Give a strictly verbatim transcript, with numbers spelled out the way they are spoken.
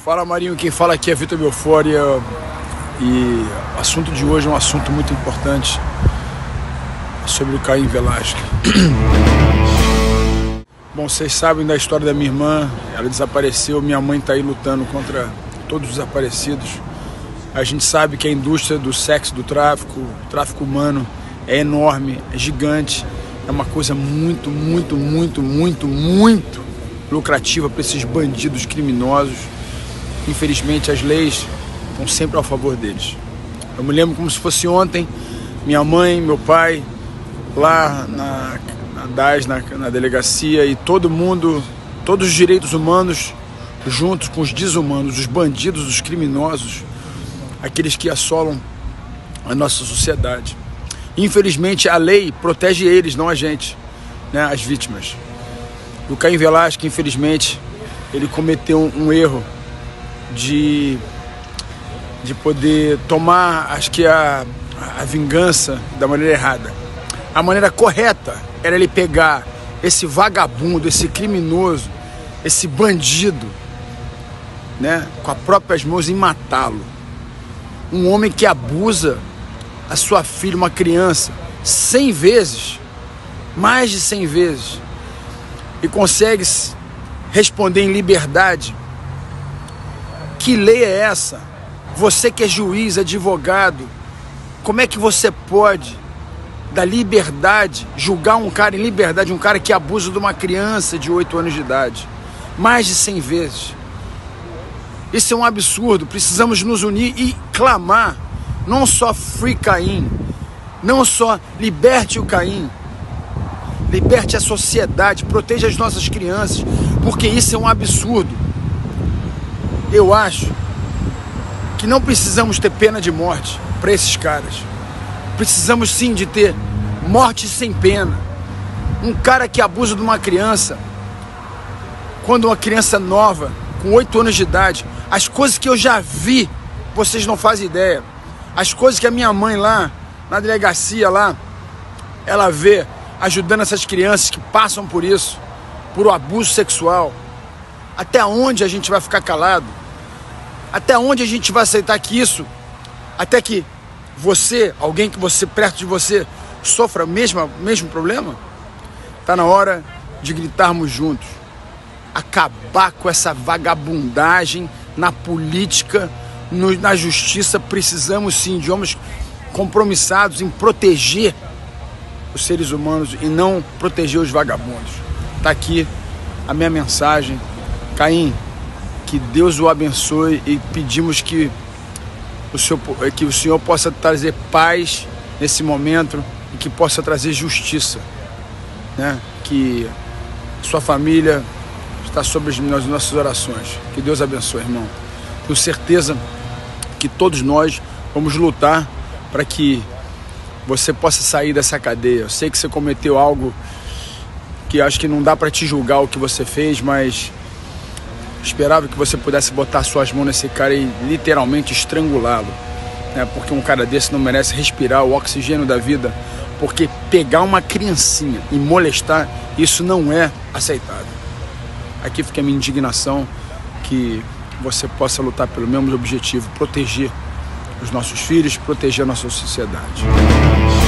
Fala, Marinho, quem fala aqui é Vitor Belfort e, e o assunto de hoje é um assunto muito importante sobre o Caim Velasquez. Bom, vocês sabem da história da minha irmã, ela desapareceu, minha mãe está aí lutando contra todos os desaparecidos. A gente sabe que a indústria do sexo, do tráfico, o tráfico humano é enorme, é gigante, é uma coisa muito, muito, muito, muito, muito lucrativa para esses bandidos criminosos. Infelizmente as leis estão sempre a favor deles. Eu me lembro como se fosse ontem, minha mãe, meu pai, lá na, na D A S, na, na delegacia, e todo mundo, todos os direitos humanos, juntos com os desumanos, os bandidos, os criminosos, aqueles que assolam a nossa sociedade. Infelizmente a lei protege eles, não a gente, né, as vítimas. O Caim Velasquez, infelizmente, ele cometeu um, um erro de, de poder tomar, acho que a, a vingança da maneira errada. A maneira correta era ele pegar esse vagabundo, esse criminoso, esse bandido, né, com as próprias mãos e matá-lo. Um homem que abusa a sua filha, uma criança, cem vezes, mais de cem vezes, e consegue responder em liberdade. Que lei é essa? Você que é juiz, advogado, como é que você pode, da liberdade, julgar um cara em liberdade, um cara que abusa de uma criança de oito anos de idade, mais de cem vezes? Isso é um absurdo. Precisamos nos unir e clamar, não só Free Caim, não só liberte o Caim, liberte a sociedade, proteja as nossas crianças, porque isso é um absurdo. Eu acho que não precisamos ter pena de morte para esses caras. Precisamos sim de ter morte sem pena. Um cara que abusa de uma criança, quando uma criança nova, com oito anos de idade, as coisas que eu já vi, vocês não fazem ideia. As coisas que a minha mãe lá, na delegacia lá, ela vê ajudando essas crianças que passam por isso, por um abuso sexual. Até onde a gente vai ficar calado? Até onde a gente vai aceitar que isso, até que você, alguém que você, perto de você, sofra o mesmo, mesmo problema? Está na hora de gritarmos juntos. Acabar com essa vagabundagem na política, no, na justiça. Precisamos sim de homens compromissados em proteger os seres humanos e não proteger os vagabundos. Está aqui a minha mensagem. Caim, que Deus o abençoe, e pedimos que o Senhor, que o Senhor possa trazer paz nesse momento e que possa trazer justiça, né? Que sua família está sobre as nossas orações. Que Deus abençoe, irmão. Tenho certeza que todos nós vamos lutar para que você possa sair dessa cadeia. Eu sei que você cometeu algo que acho que não dá para te julgar o que você fez, mas esperava que você pudesse botar suas mãos nesse cara e literalmente estrangulá-lo, né? Porque um cara desse não merece respirar o oxigênio da vida, porque pegar uma criancinha e molestar, isso não é aceitável. Aqui fica a minha indignação, que você possa lutar pelo mesmo objetivo, proteger os nossos filhos, proteger a nossa sociedade.